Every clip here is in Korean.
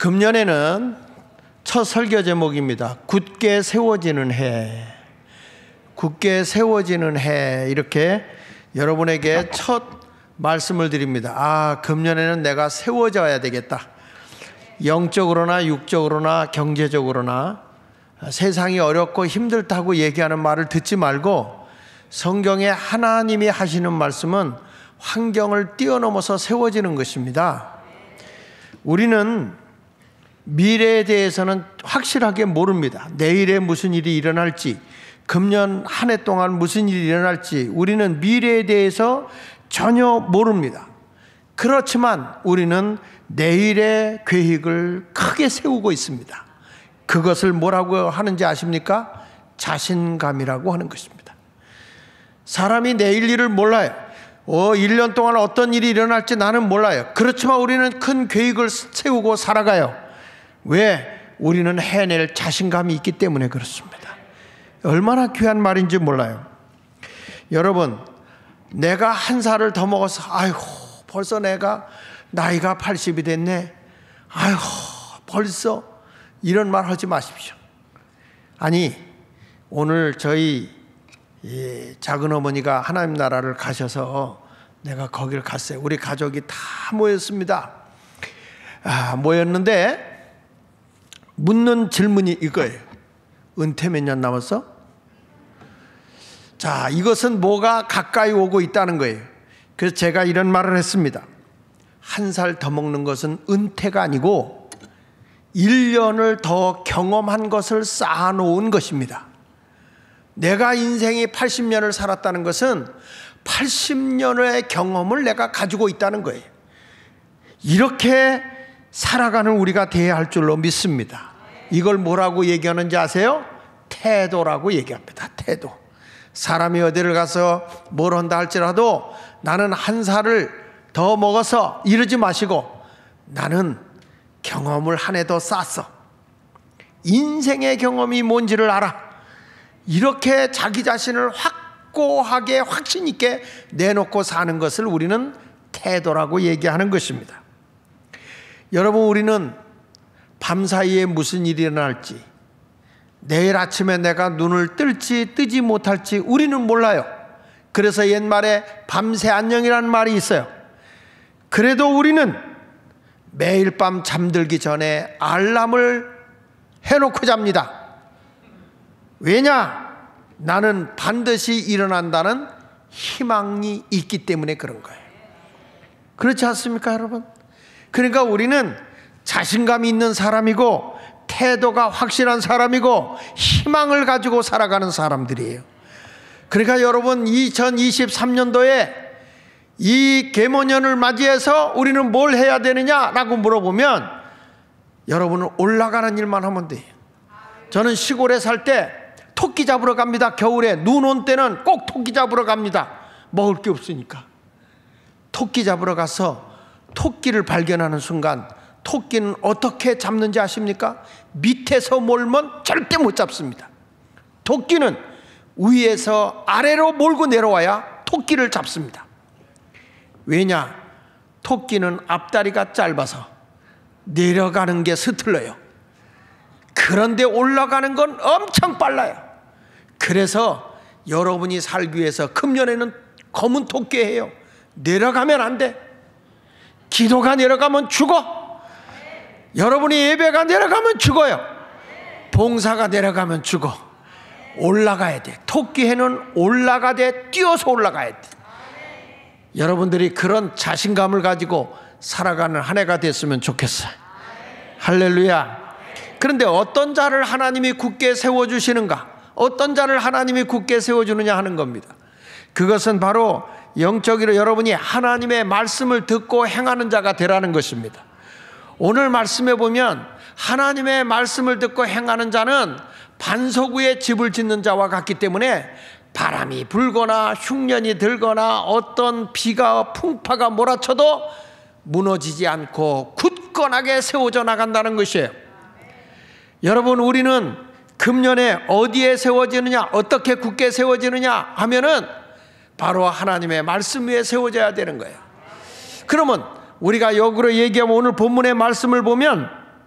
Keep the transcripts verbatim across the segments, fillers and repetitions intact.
금년에는 첫 설교 제목입니다. 굳게 세워지는 해. 굳게 세워지는 해. 이렇게 여러분에게 첫 말씀을 드립니다. 아, 금년에는 내가 세워져야 되겠다. 영적으로나 육적으로나 경제적으로나 세상이 어렵고 힘들다고 얘기하는 말을 듣지 말고 성경에 하나님이 하시는 말씀은 환경을 뛰어넘어서 세워지는 것입니다. 우리는 미래에 대해서는 확실하게 모릅니다. 내일에 무슨 일이 일어날지, 금년 한 해 동안 무슨 일이 일어날지 우리는 미래에 대해서 전혀 모릅니다. 그렇지만 우리는 내일의 계획을 크게 세우고 있습니다. 그것을 뭐라고 하는지 아십니까? 자신감이라고 하는 것입니다. 사람이 내일 일을 몰라요. 어, 일 년 동안 어떤 일이 일어날지 나는 몰라요. 그렇지만 우리는 큰 계획을 세우고 살아가요. 왜? 우리는 해낼 자신감이 있기 때문에 그렇습니다. 얼마나 귀한 말인지 몰라요. 여러분, 내가 한 살을 더 먹어서 아이고 벌써 내가 나이가 팔십이 됐네, 아이고 벌써, 이런 말 하지 마십시오. 아니, 오늘 저희 작은 어머니가 하나님 나라를 가셔서 내가 거기를 갔어요. 우리 가족이 다 모였습니다. 아, 모였는데 묻는 질문이 이거예요. 은퇴 몇 년 남았어? 자, 이것은 뭐가 가까이 오고 있다는 거예요. 그래서 제가 이런 말을 했습니다. 한 살 더 먹는 것은 은퇴가 아니고 일 년을 더 경험한 것을 쌓아놓은 것입니다. 내가 인생이 팔십 년을 살았다는 것은 팔십 년의 경험을 내가 가지고 있다는 거예요. 이렇게 살아가는 우리가 돼야 할 줄로 믿습니다. 이걸 뭐라고 얘기하는지 아세요? 태도라고 얘기합니다. 태도. 사람이 어디를 가서 뭘 한다 할지라도 나는 한 살을 더 먹어서 이러지 마시고 나는 경험을 한 해 더 쌓았어. 인생의 경험이 뭔지를 알아. 이렇게 자기 자신을 확고하게 확신 있게 내놓고 사는 것을 우리는 태도라고 얘기하는 것입니다. 여러분, 우리는 밤사이에 무슨 일이 일어날지, 내일 아침에 내가 눈을 뜰지 뜨지 못할지 우리는 몰라요. 그래서 옛말에 밤새 안녕이라는 말이 있어요. 그래도 우리는 매일 밤 잠들기 전에 알람을 해놓고 잡니다. 왜냐? 나는 반드시 일어난다는 희망이 있기 때문에 그런 거예요. 그렇지 않습니까, 여러분? 그러니까 우리는 자신감이 있는 사람이고 태도가 확실한 사람이고 희망을 가지고 살아가는 사람들이에요. 그러니까 여러분, 이천이십삼 년도에 이 계모년을 맞이해서 우리는 뭘 해야 되느냐라고 물어보면 여러분은 올라가는 일만 하면 돼요. 저는 시골에 살 때 토끼 잡으러 갑니다. 겨울에 눈 온 때는 꼭 토끼 잡으러 갑니다. 먹을 게 없으니까. 토끼 잡으러 가서 토끼를 발견하는 순간 토끼는 어떻게 잡는지 아십니까? 밑에서 몰면 절대 못 잡습니다. 토끼는 위에서 아래로 몰고 내려와야 토끼를 잡습니다. 왜냐? 토끼는 앞다리가 짧아서 내려가는 게 서툴러요. 그런데 올라가는 건 엄청 빨라요. 그래서 여러분이 살기 위해서 금년에는 검은 토끼예요. 내려가면 안 돼. 기도가 내려가면 죽어. 여러분이 예배가 내려가면 죽어요. 봉사가 내려가면 죽어. 올라가야 돼. 토끼해는 올라가되 뛰어서 올라가야 돼. 여러분들이 그런 자신감을 가지고 살아가는 한 해가 됐으면 좋겠어요. 할렐루야. 그런데 어떤 자를 하나님이 굳게 세워주시는가? 어떤 자를 하나님이 굳게 세워주느냐 하는 겁니다. 그것은 바로 영적으로 여러분이 하나님의 말씀을 듣고 행하는 자가 되라는 것입니다. 오늘 말씀에 보면 하나님의 말씀을 듣고 행하는 자는 반석 위에 집을 짓는 자와 같기 때문에 바람이 불거나 흉년이 들거나 어떤 비가 풍파가 몰아쳐도 무너지지 않고 굳건하게 세워져 나간다는 것이에요. 여러분, 우리는 금년에 어디에 세워지느냐, 어떻게 굳게 세워지느냐 하면은 바로 하나님의 말씀 위에 세워져야 되는 거예요. 그러면 우리가 역으로 얘기하면 오늘 본문의 말씀을 보면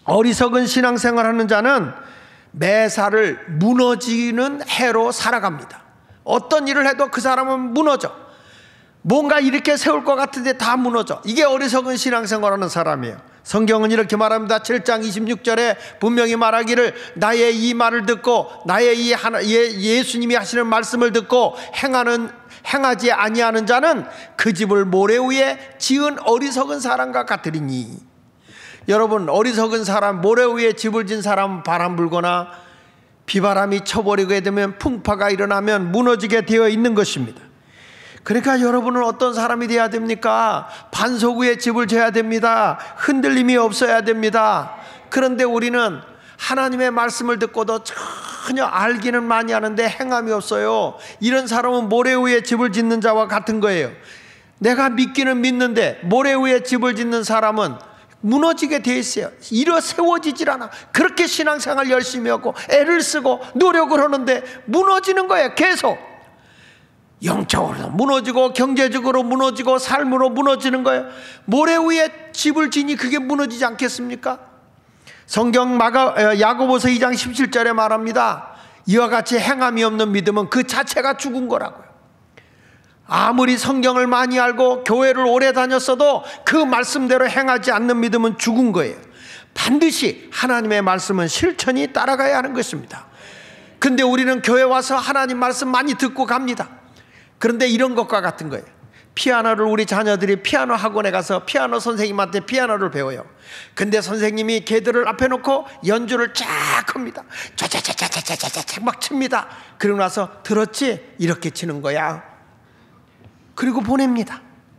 어리석은 신앙생활하는 자는 매사를 무너지는 해로 살아갑니다. 어떤 일을 해도 그 사람은 무너져. 뭔가 이렇게 세울 것 같은데 다 무너져. 이게 어리석은 신앙생활하는 사람이에요. 성경은 이렇게 말합니다. 칠 장 이십육 절에 분명히 말하기를 나의 이 말을 듣고 나의 이 하나, 예, 예수님이 하시는 말씀을 듣고 행하는 행하지 아니하는 자는 그 집을 모래 위에 지은 어리석은 사람과 같으리니. 여러분, 어리석은 사람, 모래 위에 집을 지은 사람은 바람 불거나 비바람이 쳐버리게 되면, 풍파가 일어나면 무너지게 되어 있는 것입니다. 그러니까 여러분은 어떤 사람이 되어야 됩니까? 반석 위에 집을 지어야 됩니다. 흔들림이 없어야 됩니다. 그런데 우리는 하나님의 말씀을 듣고도 전혀 알기는 많이 하는데 행함이 없어요. 이런 사람은 모래 위에 집을 짓는 자와 같은 거예요. 내가 믿기는 믿는데 모래 위에 집을 짓는 사람은 무너지게 돼 있어요. 일어 세워지질 않아. 그렇게 신앙생활 열심히 하고 애를 쓰고 노력을 하는데 무너지는 거예요. 계속 영적으로 무너지고 경제적으로 무너지고 삶으로 무너지는 거예요. 모래 위에 집을 지니 그게 무너지지 않겠습니까? 성경 마가, 야고보서 이 장 십칠 절에 말합니다. 이와 같이 행함이 없는 믿음은 그 자체가 죽은 거라고요. 아무리 성경을 많이 알고 교회를 오래 다녔어도 그 말씀대로 행하지 않는 믿음은 죽은 거예요. 반드시 하나님의 말씀은 실천이 따라가야 하는 것입니다. 근데 우리는 교회 와서 하나님 말씀 많이 듣고 갑니다. 그런데 이런 것과 같은 거예요. 피아노를 우리 자녀들이 피아노 학원에 가서 피아노 선생님한테 피아노를 배워요. 근데 선생님이 걔들을 앞에 놓고 연주를 쫙 합니다. 짜자자자자자자자 막 칩니다. 그러고 나서 들었지? 이렇게 치는 거야. 그리고 보냅니다.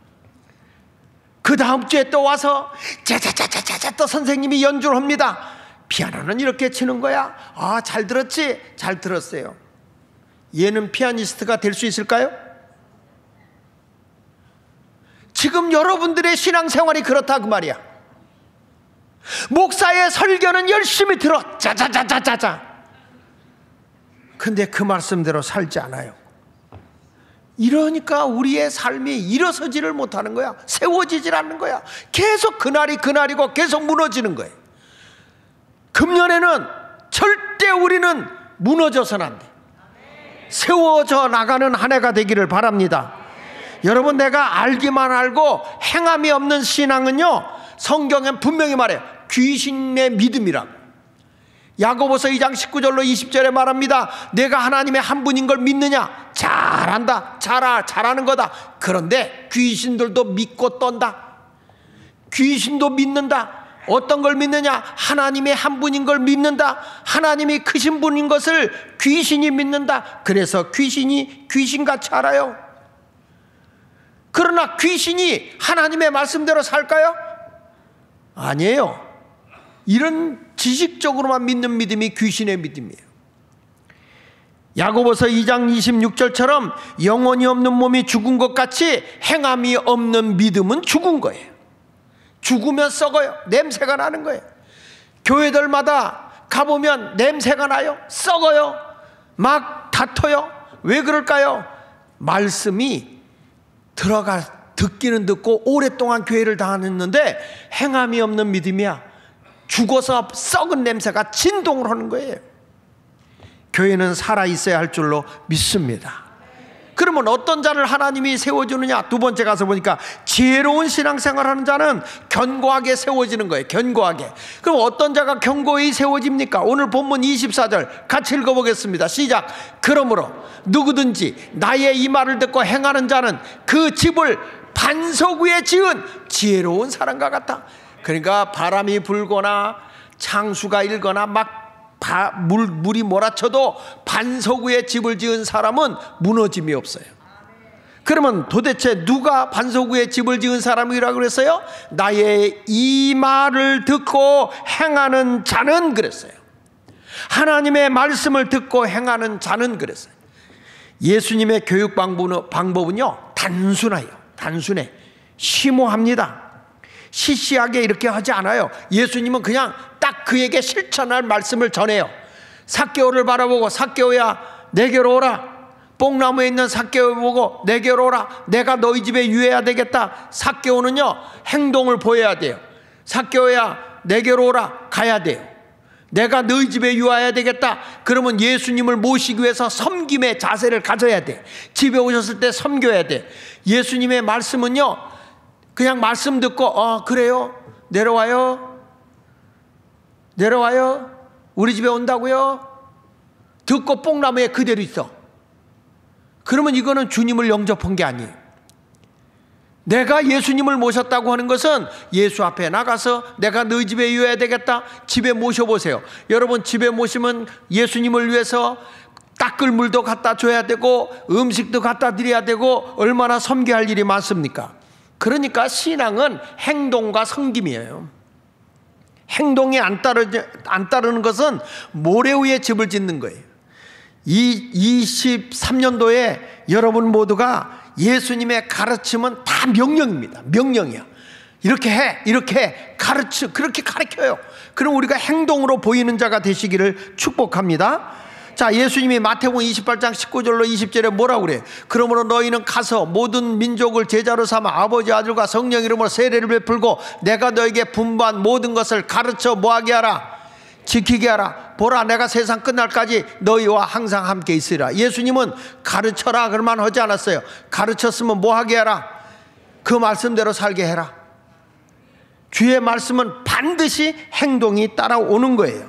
그 다음 주에 또 와서 짜자자자자자 또 선생님이 연주를 합니다. 피아노는 이렇게 치는 거야. 아, 잘 들었지? 잘 들었어요. 얘는 피아니스트가 될 수 있을까요? 지금 여러분들의 신앙생활이 그렇다 그 말이야. 목사의 설교는 열심히 들어. 짜자자자자자. 근데 그 말씀대로 살지 않아요. 이러니까 우리의 삶이 일어서지를 못하는 거야. 세워지질 않는 거야. 계속 그날이 그날이고 계속 무너지는 거예요. 금년에는 절대 우리는 무너져서는 안 돼. 세워져 나가는 한 해가 되기를 바랍니다. 여러분, 내가 알기만 알고 행함이 없는 신앙은요, 성경엔 분명히 말해요. 귀신의 믿음이라고. 야고보서 이 장 십구 절로 이십 절에 말합니다. 내가 하나님의 한 분인 걸 믿느냐? 잘한다. 잘, 잘하는 거다. 그런데 귀신들도 믿고 떤다. 귀신도 믿는다. 어떤 걸 믿느냐? 하나님의 한 분인 걸 믿는다. 하나님이 크신 분인 것을 귀신이 믿는다. 그래서 귀신이 귀신같이 알아요. 그러나 귀신이 하나님의 말씀대로 살까요? 아니에요. 이런 지식적으로만 믿는 믿음이 귀신의 믿음이에요. 야고보서 이 장 이십육 절처럼 영혼이 없는 몸이 죽은 것 같이 행함이 없는 믿음은 죽은 거예요. 죽으면 썩어요. 냄새가 나는 거예요. 교회들마다 가보면 냄새가 나요. 썩어요. 막 다퉈요. 왜 그럴까요? 말씀이 들어가 듣기는 듣고 오랫동안 교회를 다녔는데 행함이 없는 믿음이야. 죽어서 썩은 냄새가 진동을 하는 거예요. 교회는 살아있어야 할 줄로 믿습니다. 그러면 어떤 자를 하나님이 세워주느냐? 두 번째 가서 보니까 지혜로운 신앙생활하는 자는 견고하게 세워지는 거예요. 견고하게. 그럼 어떤 자가 견고히 세워집니까? 오늘 본문 이십사 절 같이 읽어보겠습니다. 시작. 그러므로 누구든지 나의 이 말을 듣고 행하는 자는 그 집을 반석 위에 지은 지혜로운 사람과 같다. 그러니까 바람이 불거나 창수가 일거나 막 바, 물, 물이 몰아쳐도 반석 위에 집을 지은 사람은 무너짐이 없어요. 그러면 도대체 누가 반석 위에 집을 지은 사람이라고 그랬어요? 나의 이 말을 듣고 행하는 자는 그랬어요. 하나님의 말씀을 듣고 행하는 자는 그랬어요. 예수님의 교육 방법은, 방법은요 단순해요. 단순해. 심오합니다. 시시하게 이렇게 하지 않아요. 예수님은 그냥 딱 그에게 실천할 말씀을 전해요. 삭개오를 바라보고 삭개오야 내게로 오라. 뽕나무에 있는 삭개오 보고 내게로 오라. 내가 너희 집에 유해야 되겠다. 삭개오는요 행동을 보여야 돼요. 삭개오야 내게로 오라. 가야 돼요. 내가 너희 집에 유하여야 되겠다. 그러면 예수님을 모시기 위해서 섬김의 자세를 가져야 돼. 집에 오셨을 때 섬겨야 돼. 예수님의 말씀은요, 그냥 말씀 듣고 어 그래요? 내려와요? 내려와요? 우리 집에 온다고요? 듣고 뽕나무에 그대로 있어. 그러면 이거는 주님을 영접한 게 아니에요. 내가 예수님을 모셨다고 하는 것은 예수 앞에 나가서 내가 너희 집에 유해야 되겠다. 집에 모셔보세요. 여러분 집에 모시면 예수님을 위해서 닦을 물도 갖다 줘야 되고 음식도 갖다 드려야 되고 얼마나 섬겨야 할 일이 많습니까? 그러니까 신앙은 행동과 섬김이에요. 행동이 안 따르지, 안 따르는 것은 모래 위에 집을 짓는 거예요. 이 이십삼 년도에 여러분 모두가 예수님의 가르침은 다 명령입니다. 명령이야. 이렇게 해, 이렇게 해, 가르쳐, 그렇게 가르쳐요. 그럼 우리가 행동으로 보이는 자가 되시기를 축복합니다. 자, 예수님이 마태복음 이십팔 장 십구 절로 이십 절에 뭐라고 그래? 그러므로 너희는 가서 모든 민족을 제자로 삼아 아버지 아들과 성령 이름으로 세례를 베풀고 내가 너에게 분부한 모든 것을 가르쳐 뭐하게 하라? 지키게 하라. 보라, 내가 세상 끝날까지 너희와 항상 함께 있으리라. 예수님은 가르쳐라 그럴만 하지 않았어요. 가르쳤으면 뭐하게 하라? 그 말씀대로 살게 해라. 주의 말씀은 반드시 행동이 따라오는 거예요.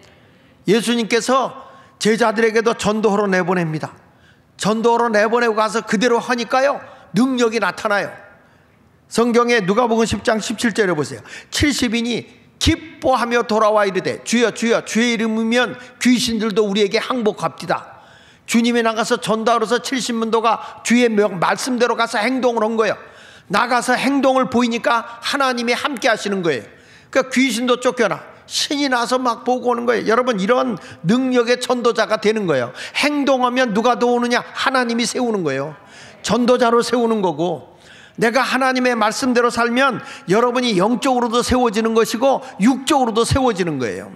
예수님께서 제자들에게도 전도하러 내보냅니다. 전도하러 내보내고 가서 그대로 하니까요, 능력이 나타나요. 성경에 누가복음 십 장 십칠 절에 보세요. 칠십 인이 기뻐하며 돌아와 이르되 주여 주여 주의 이름이면 귀신들도 우리에게 항복합디다. 주님이 나가서 전도하러서 칠십 문도가 주의 말씀대로 가서 행동을 한 거예요. 나가서 행동을 보이니까 하나님이 함께 하시는 거예요. 그러니까 귀신도 쫓겨나 신이 나서 막 보고 오는 거예요. 여러분 이런 능력의 전도자가 되는 거예요. 행동하면 누가 도우느냐? 하나님이 세우는 거예요. 전도자로 세우는 거고, 내가 하나님의 말씀대로 살면 여러분이 영적으로도 세워지는 것이고 육적으로도 세워지는 거예요.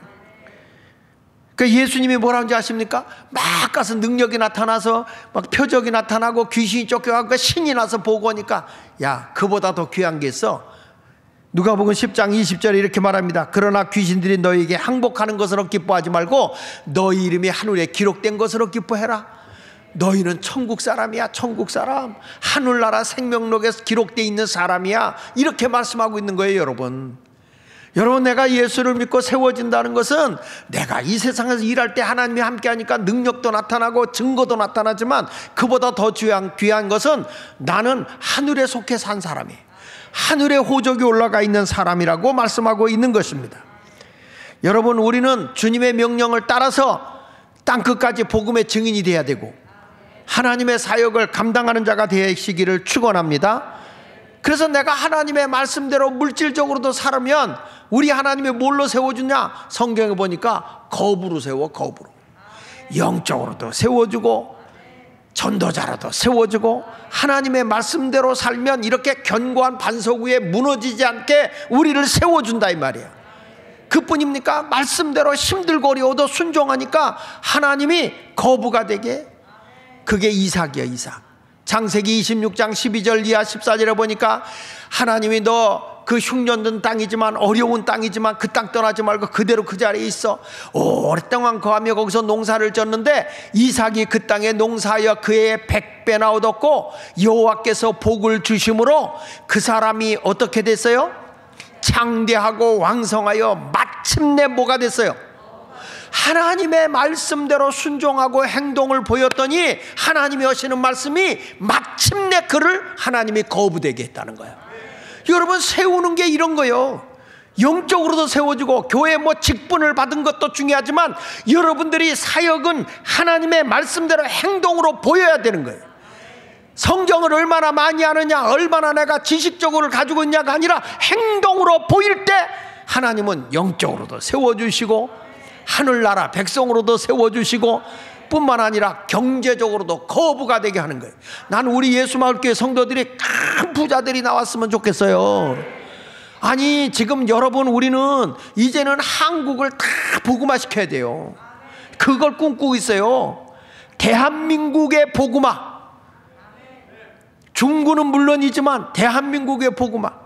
그러니까 예수님이 뭐라는지 아십니까? 막 가서 능력이 나타나서 막 표적이 나타나고 귀신이 쫓겨가고 신이 나서 보고 오니까 야, 그보다 더 귀한 게 있어. 누가복음 십 장 이십 절에 이렇게 말합니다. 그러나 귀신들이 너희에게 항복하는 것으로 기뻐하지 말고 너희 이름이 하늘에 기록된 것으로 기뻐해라. 너희는 천국 사람이야. 천국 사람, 하늘나라 생명록에 기록되어 있는 사람이야. 이렇게 말씀하고 있는 거예요. 여러분 여러분 내가 예수를 믿고 세워진다는 것은 내가 이 세상에서 일할 때 하나님이 함께 하니까 능력도 나타나고 증거도 나타나지만 그보다 더 귀한, 귀한 것은 나는 하늘에 속해 산 사람이에요. 하늘에 호적이 올라가 있는 사람이라고 말씀하고 있는 것입니다. 여러분 우리는 주님의 명령을 따라서 땅끝까지 복음의 증인이 돼야 되고 하나님의 사역을 감당하는 자가 되시기를 축원합니다. 그래서 내가 하나님의 말씀대로 물질적으로도 살면 우리 하나님이 뭘로 세워주냐? 성경에 보니까 겁으로 세워. 겁으로. 영적으로도 세워주고 전도자로도 세워주고 하나님의 말씀대로 살면 이렇게 견고한 반석 위에 무너지지 않게 우리를 세워준다 이 말이에요. 그뿐입니까? 말씀대로 힘들고 어려워도 순종하니까 하나님이 거부가 되게, 그게 이삭이야. 이삭. 창세기 이십육 장 십이 절 이하 십사 절에 보니까 하나님이 너 그 흉년된 땅이지만 어려운 땅이지만 그 땅 떠나지 말고 그대로 그 자리에 있어. 오랫동안 거하며 거기서 농사를 졌는데 이삭이 그 땅에 농사하여 그의 백 배나 얻었고 여호와께서 복을 주심으로 그 사람이 어떻게 됐어요? 창대하고 왕성하여 마침내 뭐가 됐어요? 하나님의 말씀대로 순종하고 행동을 보였더니 하나님이 하시는 말씀이 마침내 그를 하나님이 거부되게 했다는 거예요. 여러분 세우는 게 이런 거예요. 영적으로도 세워지고 교회 뭐 직분을 받은 것도 중요하지만 여러분들이 사역은 하나님의 말씀대로 행동으로 보여야 되는 거예요. 성경을 얼마나 많이 하느냐, 얼마나 내가 지식적으로 가지고 있냐가 아니라 행동으로 보일 때 하나님은 영적으로도 세워주시고 하늘나라 백성으로도 세워주시고 뿐만 아니라 경제적으로도 거부가 되게 하는 거예요. 난 우리 예수마을교회 성도들이 큰 부자들이 나왔으면 좋겠어요. 아니 지금 여러분 우리는 이제는 한국을 다 복음화시켜야 돼요. 그걸 꿈꾸고 있어요. 대한민국의 복음화. 중구는 물론이지만 대한민국의 복음화.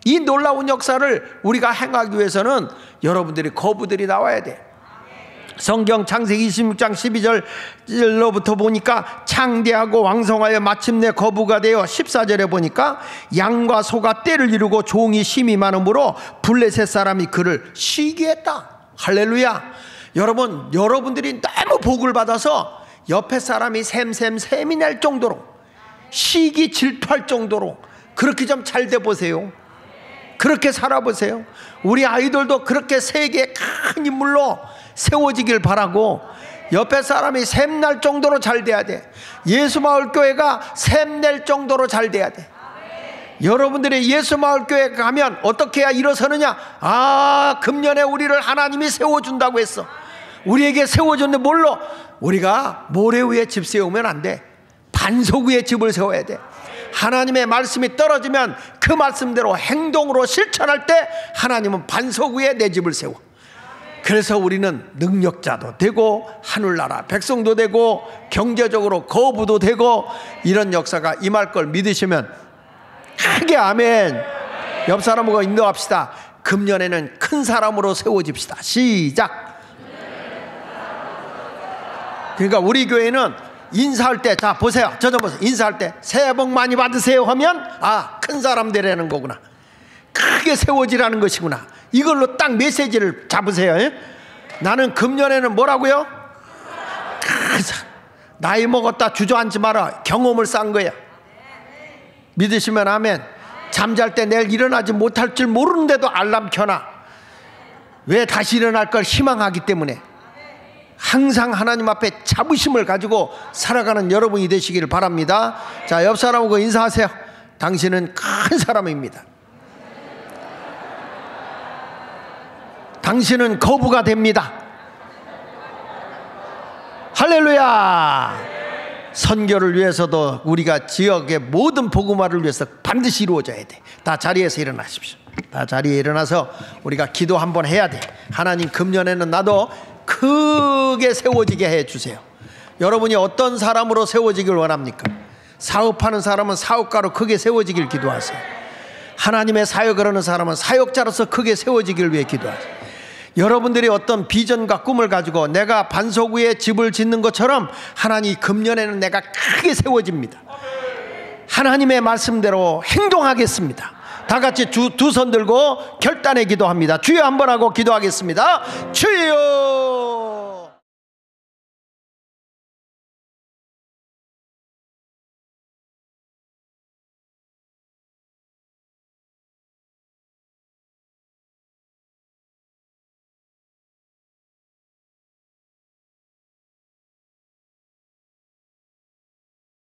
이 놀라운 역사를 우리가 행하기 위해서는 여러분들이 거부들이 나와야 돼. 성경 창세기 이십육 장 십이 절로부터 보니까 창대하고 왕성하여 마침내 거부가 되어 십사 절에 보니까 양과 소가 떼를 이루고 종이 심이 많으므로 블레셋 사람이 그를 쉬게 했다. 할렐루야. 여러분, 여러분들이 너무 복을 받아서 옆에 사람이 샘샘 샘이 날 정도로, 시기 질투할 정도로 그렇게 좀 잘 돼 보세요. 그렇게 살아보세요. 우리 아이들도 그렇게 세계의 큰 인물로 세워지길 바라고, 옆에 사람이 샘날 정도로 잘 돼야 돼. 예수마을교회가 샘낼 정도로 잘 돼야 돼. 여러분들이 예수마을교회 가면 어떻게 해야 일어서느냐? 아, 금년에 우리를 하나님이 세워준다고 했어. 우리에게 세워줬는데 뭘로? 우리가 모래 위에 집 세우면 안 돼. 반석 위에 집을 세워야 돼. 하나님의 말씀이 떨어지면 그 말씀대로 행동으로 실천할 때 하나님은 반석 위에 내 집을 세워. 그래서 우리는 능력자도 되고 하늘나라 백성도 되고 경제적으로 거부도 되고 이런 역사가 임할 걸 믿으시면 크게 아멘. 옆 사람하고 인도합시다. 금년에는 큰 사람으로 세워집시다. 시작. 그러니까 우리 교회는 인사할 때, 자 보세요, 저 좀 보세요. 인사할 때 새해 복 많이 받으세요 하면 아, 큰 사람 되라는 거구나, 크게 세워지라는 것이구나. 이걸로 딱 메시지를 잡으세요. 예? 나는 금년에는 뭐라고요? 나이 먹었다 주저앉지 마라. 경험을 쌓은 거야. 믿으시면 아멘. 잠잘 때 내일 일어나지 못할 줄 모르는데도 알람 켜놔. 왜? 다시 일어날 걸 희망하기 때문에. 항상 하나님 앞에 자부심을 가지고 살아가는 여러분이 되시기를 바랍니다. 자, 옆 사람하고 인사하세요. 당신은 큰 사람입니다. 당신은 거부가 됩니다. 할렐루야. 선교를 위해서도 우리가 지역의 모든 복음화를 위해서 반드시 이루어져야 돼. 다 자리에서 일어나십시오. 다 자리에 일어나서 우리가 기도 한번 해야 돼. 하나님, 금년에는 나도 크게 세워지게 해주세요. 여러분이 어떤 사람으로 세워지길 원합니까? 사업하는 사람은 사업가로 크게 세워지길 기도하세요. 하나님의 사역을 하는 사람은 사역자로서 크게 세워지길 위해 기도하세요. 여러분들이 어떤 비전과 꿈을 가지고 내가 반석 위에 집을 짓는 것처럼 하나님, 금년에는 내가 크게 세워집니다. 하나님의 말씀대로 행동하겠습니다. 다 같이 두 손 들고 결단의 기도합니다. 주여 한번 하고 기도하겠습니다. 주여.